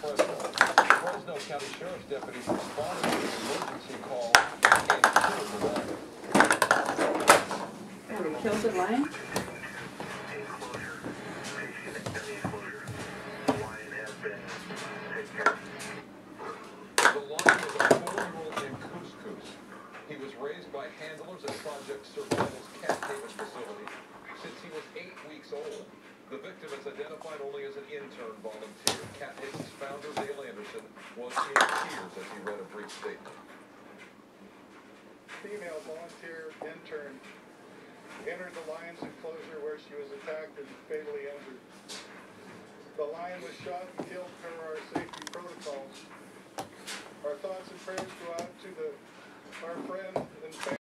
Fresno. Fresno County Sheriff's deputies responded to an emergency call and killed the lion. Have you killed the lion? The lion was a 4-year-old named Couscous. He was raised by handlers at Project Survival's Cat Haven facility since he was 8 weeks old. The victim is identified only as an intern volunteer. Cat Haven's founder, Dale Anderson, was in tears as he read a brief statement. Female volunteer intern entered the lion's enclosure where she was attacked and fatally injured. The lion was shot and killed per our safety protocols. Our thoughts and prayers go out to our friend and family.